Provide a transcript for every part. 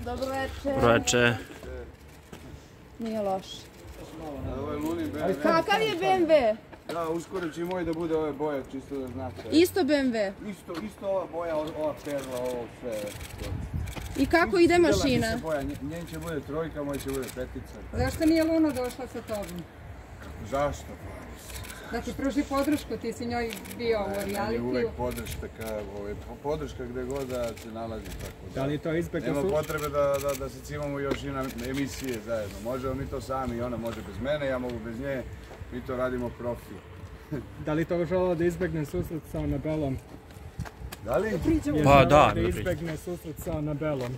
Dobro večer. Dobro večer. Nije loš. Ovo je luni BMW. Kakav je BMW? Da, uskoro će i moj da bude ove boje, čisto da znate. Isto BMW. Isto ova boja, ova perla, ovo sve. I kako ide mašina? Njen će bude trojka, moj će bude petica. Zašto nije Luna došla sa tobom? Zašto? Da ti pruži podršku, ti si njoj bio u realitiju. Uvek podrška gde god da se nalazi. Da li to izbjegno nema potrebe da se cimamo još i na emisije zajedno. Možemo mi to sami i ona može bez mene, ja mogu bez nje. Mi to radimo profi. Da li to želeo da izbjegne susret sa Anabelom? Da li? Pa da, da izbjegne susret sa Anabelom.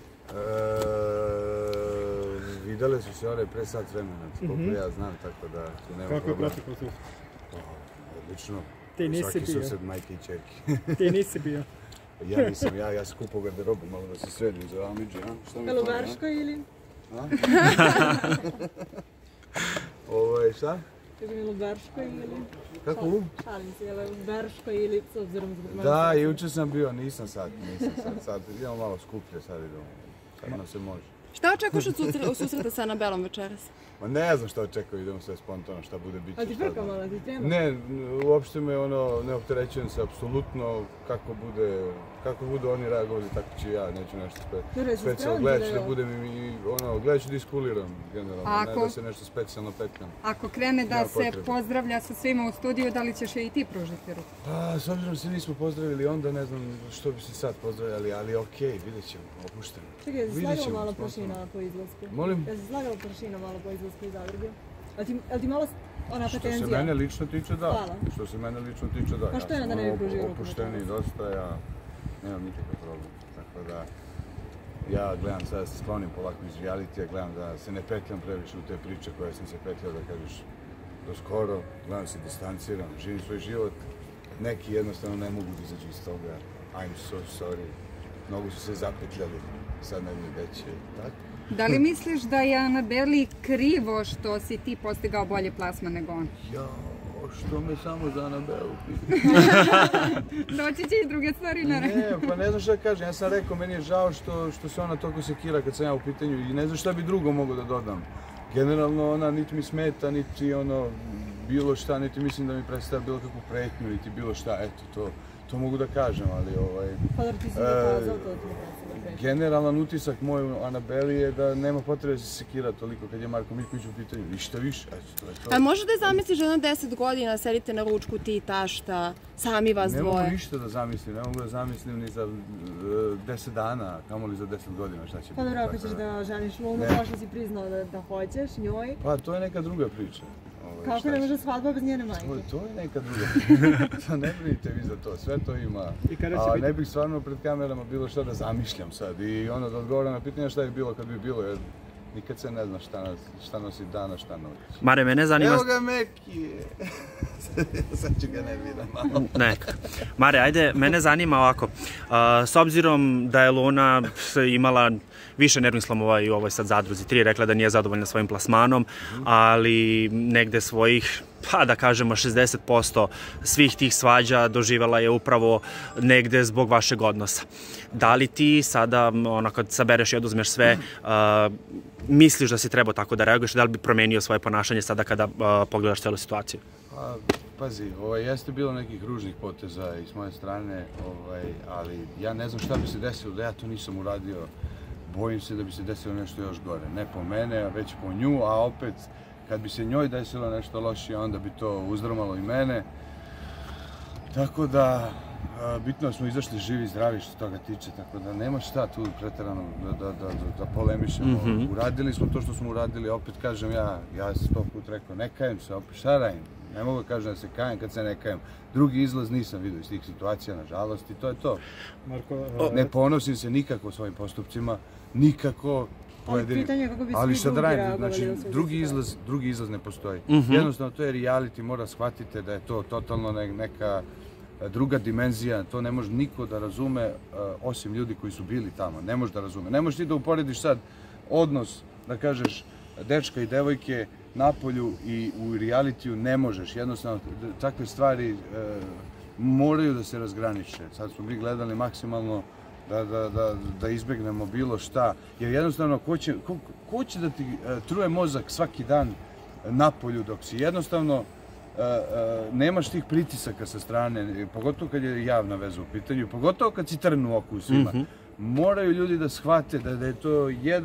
Videle su se one pre sat vremena, koliko ja znam, tako da tu nema Kako je problema. protekao susret? Odlično. Ti nisi Svaki bio. sused majke i čerke. Ti nisi bio. Ja nisam, ja sam kupao garderobu, malo da se sredim za Amidži, a? Šta mi Jel u Berškoj ili? Šta? Kažem, jel u Berškoj ili? Kako u? Šalim se, jel u Berškoj ili s obzirom zbog Da, juče sam bio, nisam sad. Sad idemo malo skuplje, sad idemo. Sad nam se može. Šta očekuješ od susreta sa Anabelom večeras? Ma ne znam šta očekujem, idemo sve spontano, šta bude biće. A ti frka malo, ti tema? Ne, uopšte me ne opterećujem se apsolutno kako budu oni reagovali, tako ću ja, neću nešto specijalno. Gledat ću da iskuliram generalno, ne da se nešto specijalno petljam. Ako krene da se pozdravlja sa svima u studiju, da li ćeš i ti pružiti ruku? Pa, s obzirom se nismo pozdravili, onda ne znam što bi se sad pozdravljali, ali okej, vidjet ćemo, opušteno. Čekaj, jesi slagala malo pršina po izlasku? Molim? Jesi slagala pršina malo po izlasku iz Zagreba? Jel ti malo ona tenzija? Što se mene lično tiče, da. Što se mene lično tiče, da. Pa što je onda ne bi pružio ruku? Opušteni dosta, ja nemam nikakav problem. Tako da, ja gledam sada da se sklonim polako iz realitija, gledam da se ne petljam previše u te priče koje sam se petljao, da kažeš, do skoro, gledam se distanciram, živim svoj život. Neki jednostavno ne mogu da izađu iz toga. I'm so sorry. Mnogo su se zapetljali, sad ne bi veće, tako? Da li misliš da je Anabeli krivo što si ti postigao bolje plasman nego on? Jao, što me samo za Anabelu pita? Doći će i druge stvari na redu. Ne, pa ne znam šta kažem, ja sam rekao, meni je žao što se ona toliko sekira kad sam ja u pitanju i ne znam šta bi drugo mogu da dodam. Generalno ona niti mi smeta, niti bilo šta, niti mislim da mi predstavlja bilo kakvu pretnju, niti bilo šta, eto, to mogu da kažem, ali Pa da ti si dokazao to ti je predstavlja? Generalan utisak moj u Anabeli je da nema potrebe da se sekira toliko kad je Marko Miljković u pitanju, ništa više, eto, to je to. A može da zamisliš da 10 godina sedite na ručku ti i tašta, sami vas dvoje? Ne mogu ništa da zamislim, ne mogu da zamislim ni za 10 dana, kamoli za 10 godina šta će biti. Pa dobro, ako ćeš da želiš Lunu, pošto si priznao da hoćeš njoj. Pa to je neka druga priča. Kako ne može svadba bez njene majke? To je neka druga priča. Ne brinite vi za to, sve to ima. A ne bih stvarno pred kamerama bilo šta da zamišljam sad i da odgovoram na pitanje šta je bilo kad bi bilo, jer nikad se ne zna šta nosi dana, šta noć. Mare, mene zanima... Evo ga Mekije! Sad ću ga nerviram malo. Neka. Mare, ajde, mene zanima ovako. S obzirom da je Luna imala više nervnih slomova i u ovoj sad Zadruzi 3, rekla da nije zadovoljna svojim plasmanom, ali negde svojih, pa da kažemo 60% svih tih svađa doživjela je upravo negde zbog vašeg odnosa. Da li ti sada, kad sabereš i oduzmeš sve, misliš da si trebao tako da reaguješ, da li bi promenio svoje ponašanje sada kada pogledaš celu situaciju? Pazi, jeste bilo nekih ružnih poteza i s moje strane, ali ja ne znam šta bi se desilo da ja to nisam uradio. Bojim se da bi se desilo nešto još gore. Ne po mene, već po nju, a opet kad bi se njoj desilo nešto lošije, onda bi to uzdrmalo i mene. Tako da, bitno da smo izašli živi i zdravi što toga tiče, tako da nema šta tu pretjerano da polemišemo. Uradili smo to što smo uradili, opet kažem ja sam 100 put rekao, ne kajem se, opet šta radim? Ne mogu kažem da se kajem kad se ne kajem. Drugi izlaz nisam vidio iz tih situacija, nažalost, i to je to. Ne ponosim se nikako svojim postupcima, nikako pojedinim. Ali šta da radim, znači drugi izlaz ne postoji. Jednostavno to je reality, mora shvatite da je to totalno neka druga dimenzija, to ne može niko da razume osim ljudi koji su bili tamo, ne može da razume. Ne možeš ti da uporediš sad odnos, da kažeš, dečka i devojke napolju i u realitiju, ne možeš, jednostavno takve stvari moraju da se razgraniče. Sad smo mi gledali maksimalno da izbjegnemo bilo šta. Jer jednostavno, ko će da ti truje mozak svaki dan napolju dok si jednostavno nemaš tih pritisaka sa strane, pogotovo kad je javna veza u pitanju, pogotovo kad si trn u oku svima. Moraju ljudi da shvate da je to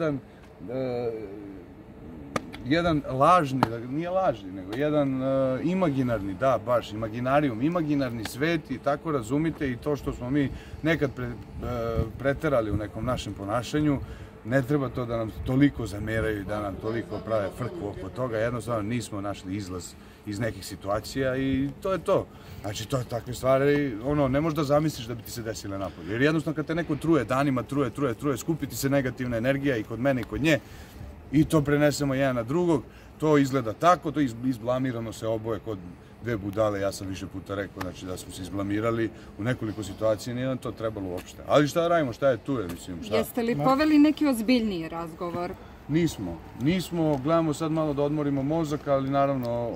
jedan lažni, nije lažni, nego jedan imaginarni, da, baš, imaginarijum, imaginarni svet i tako razumite i to što smo mi nekad preterali u nekom našem ponašanju, ne treba to da nam toliko zameraju i da nam toliko prave frku oko toga, jednostavno nismo našli izlaz iz nekih situacija i to je to. Znači, to je takve stvari, ne možeš da zamisliš da bi ti se desile napolje. Jer jednostavno kad te neko truje, danima truje, skupi ti se negativna energija i kod mene i kod nje, i to prenesemo jedan na drugog, to izgleda tako, to izblamiramo se oboje kod dve budale, ja sam više puta rekao, znači da smo se izblamirali u nekoliko situacija, nije nam to trebalo uopšte. Ali šta radimo, šta je tu je, mislim, šta? Jeste li poveli neki ozbiljniji razgovor? Nismo, gledamo sad malo da odmorimo mozak, ali naravno,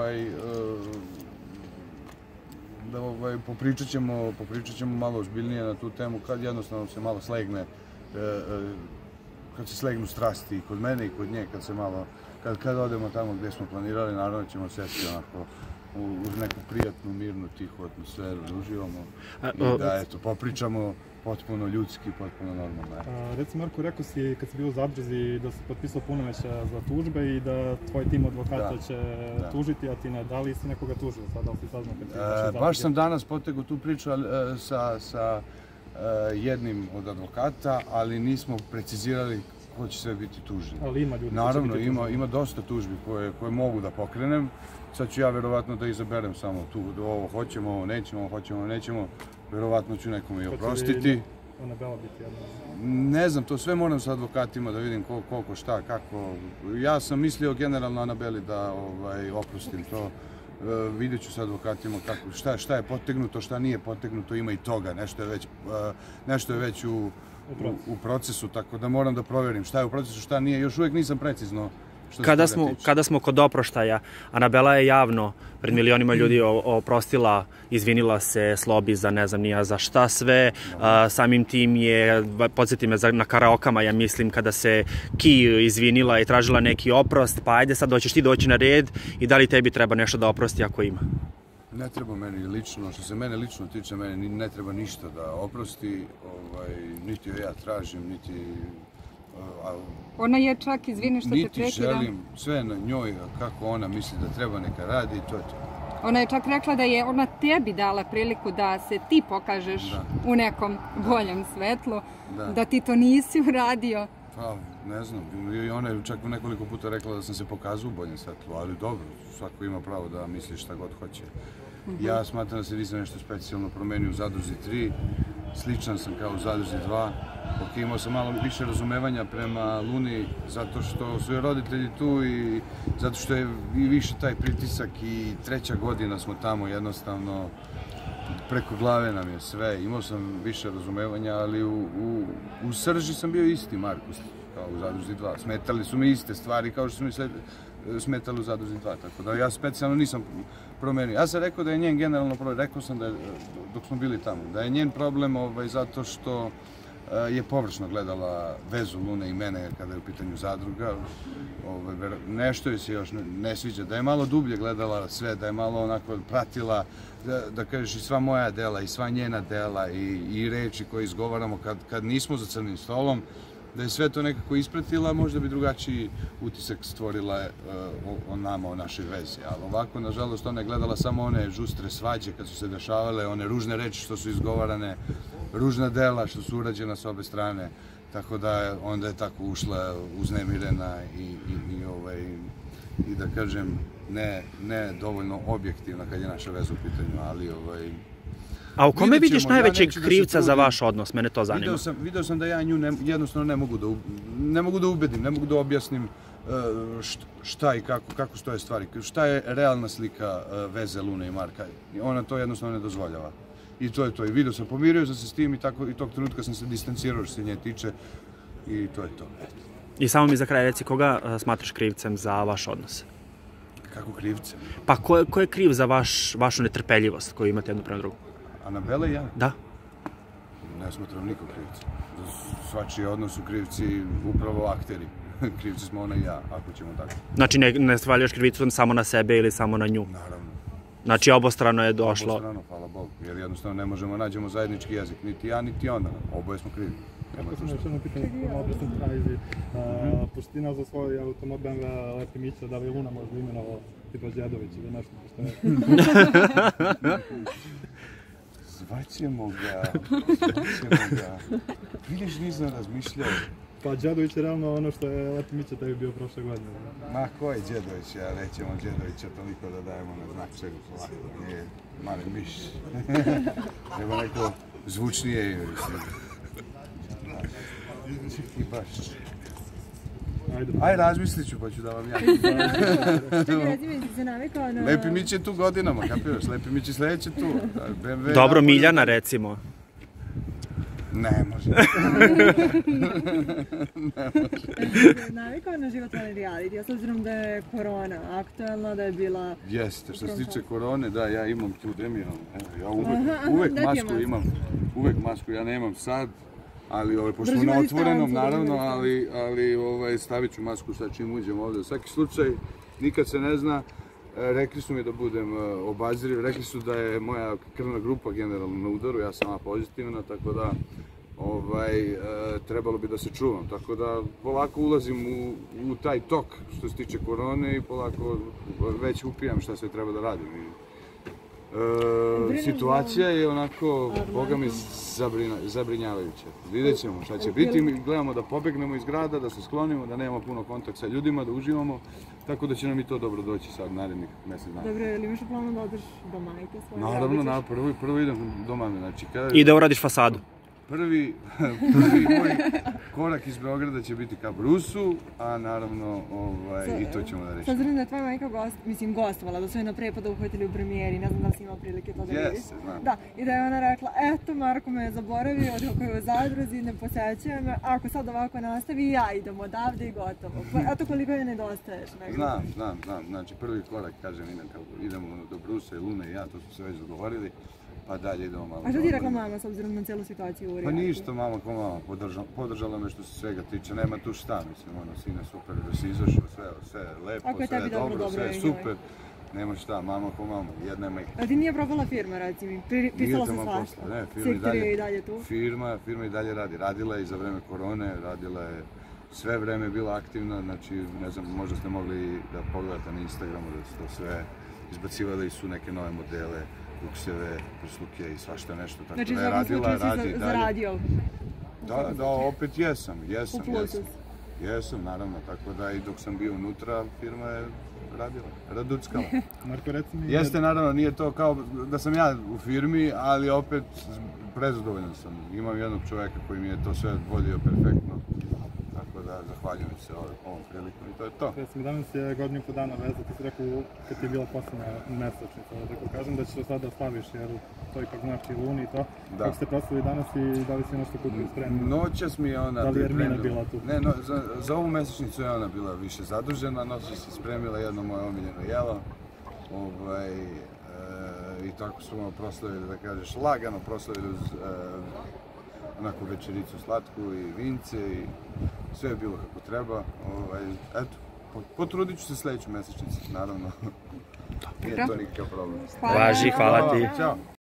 popričat ćemo malo ozbiljnije na tu temu, kad jednostavno se malo slegne, kad se slegnu strasti i kod mene i kod nje, kad odemo tamo gdje smo planirali, naravno ćemo sesti onako uz neku prijatnu, mirnu, tihu atmosferu, da uživamo i da, eto, popričamo potpuno ljudski, potpuno normalno. Recimo, Marko, rekao si kad si bio u Zadruzi da si potpisao punomoćja za tužbe i da tvoj tim advokata će tužiti, a ti ne. Da li si nekoga tužio sad, da li si saznao kad si došao Zadruge? Baš sam danas potegao tu priču sa jednim od advokata, ali nismo precizirali ko će sve biti tužen. Ali ima ljudi. Naravno, ima dosta tužbi koje mogu da pokrenem. Sad ću ja verovatno da izaberem samo tu, ovo hoćemo, ovo nećemo, ovo hoćemo, ovo nećemo. Verovatno ću nekome i oprostiti. Anabela biti jedno? Ne znam, to sve moram sa advokatima da vidim koliko, šta, kako. Ja sam mislio generalno Anabeli da oprostim to. Vidjet ću sa advokatima šta je potegnuto, šta nije potegnuto, ima i toga. Nešto je već u procesu, tako da moram da proverim šta je u procesu, šta nije. Još uvijek nisam precizno. Kada smo kod oproštaja, Anabela je javno pred milionima ljudi oprostila, izvinila se Slobi za ne znam nija za šta sve, samim tim je, podsjeti me na karaokama, ja mislim, kada se Ki izvinila i tražila neki oprost, pa ajde sad hoćeš ti doći na red i da li tebi treba nešto da oprosti ako ima? Ne treba meni lično, što se mene lično tiče, meni ne treba ništa da oprosti, niti joj ja tražim, niti... Ona je čak, izvini što te prekidam. Niti želim, sve na njoj, kako ona misli da treba neka radi i to je to. Ona je čak rekla da je ona tebi dala priliku da se ti pokažeš u nekom boljem svetlu, da ti to nisi uradio. Pa, ne znam, i ona je čak nekoliko puta rekla da sam se pokazao u boljem svetlu, ali dobro, svako ima pravo da misli šta god hoće. Ja smatram da se nisam nešto specijalno promenio u Zadruzi 3, sličan sam kao u Zadruzi 2. Imao sam malo više razumevanja prema Luni, zato što su joj roditelji tu i zato što je i više taj pritisak i 3. godina smo tamo, jednostavno preko glave nam je sve. Imao sam više razumevanja, ali u srži sam bio isti Markus, kao u Zadruzi 2. Smetali su mi iste stvari kao što su mi smetali u Zadruzi 2, tako da ja specijalno nisam promenio. Ja sam rekao da je njen generalno problem, rekao sam da je, dok smo bili tamo, da je njen problem zato što je površno gledala vezu Lune i mene kada je u pitanju zadruga. Nešto joj se još ne sviđa, da je malo dublje gledala sve, da je malo onako pratila, da kažeš, i sva moja dela i sva njena dela i reči koje izgovaramo kad nismo za crnim stolom, da je sve to nekako ispratila, možda bi drugačiji utisak stvorila o nama, o našoj vezi. Ali ovako, nažalost, ona je gledala samo one žustre svađe kad su se dešavale, one ružne reči što su izgovarane, ružna dela što su urađena s obe strane, tako da onda je tako ušla uznemirena i da kažem ne dovoljno objektivna kad je naša veza u pitanju, ali A u kome vidiš najvećeg krivca za vaš odnos? Mene to zanima. Video sam da ja nju jednostavno ne mogu da ubedim, ne mogu da objasnim šta i kako stoje stvari, šta je realna slika veze Lune i Marka. Ona to jednostavno ne dozvoljava. I to je to. I video sam, pomirio sam se s tim i tog trenutka sam se distancirao što se nje tiče i to je to. I samo mi za kraj reci, koga smatraš krivcem za vaš odnos? Kako krivcem? Pa ko je kriv za vašu netrpeljivost koju imate jednu prema drugu? Anabela i ja? Da. Ne smatram niko krivca. Za svačiji odnos su krivci upravo akteri. Krivci smo ona i ja, ako ćemo tako. Znači ne svaljaš krivicu samo na sebe ili samo na nju? Naravno. Znači obostrano je došlo? Obostrano, hvala Bogu, jer jednostavno ne možemo nađemo zajednički jezik, niti ja, niti ona. Oboje smo krivi. Kako sam još jedno pitanje, malo da sam traži. Pošto ti nazvao svoj automobil BMW Lepi Mića, da li je Luna možda imenovao tipa Đedović ili nešto, pošto je... Zvaćemo ga. Vidiš, nisam razmišljao. Pa Đedović je realno ono što je Lepi Mića tebi bio prošle godine. Ma, ko je Đedović? Ja nećemo Đedovića toliko da dajemo na znak čega polako. Nije mali miš. Treba neko zvučnije ime, mislim. I baš. Aj, razmislit ću, pa ću da vam ja. Čekaj, reci si se navikao na... Lepi Mić je tu godinama, kapiraš? Lepi Mić je sledeće tu. Dobro, Miljana recimo. Ne može. Navikao na životni reality, s obzirom da je korona aktualna, da je bila... Jeste, što se tiče korone, da, ja imam tu Demiran. Ja uvek masku imam. Uvek masku, ja nemam sad. Ali, pošto na otvorenom, naravno, ali stavit ću masku sad čim uđem ovde. U svaki slučaj, nikad se ne zna, rekli su mi da budem obaziriv, rekli su da je moja krvna grupa generalno na udaru, ja sam pozitivna, tako da trebalo bi da se čuvam. Tako da polako ulazim u taj tok što se tiče korone i polako već upijam šta se treba da radim. Situacija je onako, boga mi, zabrinjavajuća. Vidjet ćemo šta će biti, mi gledamo da pobegnemo iz grada, da se sklonimo, da nemamo puno kontakt sa ljudima, da uživamo, tako da će nam i to dobro doći sad narednih mesec dana. Dobro, ili imaš u planu da odeš do majke svoje? Naravno, prvo idem do mame, znači... I da uradiš fasadu? Prvi moj korak iz Beograda će biti ka Brusu, a naravno i to ćemo da rešimo. Sad znam da je tvoja majka gostovala, da su je na prepadu uhvatili u premijeri, ne znam da li si imao prilike to da vidiš. Jeste, znam. Da, i da je ona rekla, eto, Marko me je zaboravio, kako je u zadruzi, ne posećuje me, ako sad ovako nastavi, ja idem odavde i gotovo. Eto koliko je nedostaješ. Znam, znači prvi korak, kažem, idemo do Brusa i Lune i ja, to smo se već dogovorili. Pa dalje idemo malo. A što ti rekla mama s obzirom na cijelu situaciju u Pa reality? ništa, mama ko mama, podržala me što se svega tiče, nema tu šta, mislim, sine super da si izašao, sve lepo, sve dobro, sve super, nema šta, mama ko mama, jedna je majka. A ti nije propala firma, reci mi, pisala se svašta? Ne, Sektor je i dalje tu? Firma i dalje radi, radila je i za vreme korone, radila je sve vreme bila aktivna, znači, ne znam, možda ste mogli da pogledate na Instagramu da su to sve izbacivali su neke nove modele, lukseve, prsluke i svašta nešto, tako da je radila, radi dalje. Zaradio? Da, opet jesam. Jesam, naravno, tako da i dok sam bio unutra, firma je radila, raduckala. Marko, reci mi... Jeste, naravno, nije to kao da sam ja u firmi, ali opet prezadovoljan sam. Imam jednog čoveka koji mi je to sve vodio perfektno. Tako da zahvaljujem se ovom prilikom i to je to. Recimo, danas je godinu i po dana veza, ti si rekao kad ti je bila posljednja mesečnica, da kažem da ćeš to sada slaviš, jer to ipak znači Luni i to. Kako ste proslavili danas i da li si nešto kupio spremno? Noćas mi je ona pripremila. Da li je Ermina bila tu? Ne, za ovu mesečnicu je ona bila više zadužena, noćas se spremila jedno moje omiljeno jelo. I tako smo proslavili, da kažeš, lagano proslavili uz onako večericu slatku i vince i sve je bilo kako treba. Eto, potrudit ću se sljedeću mesečnicu, naravno. Nije to nikakav problem. Važi, hvala ti. Ćao.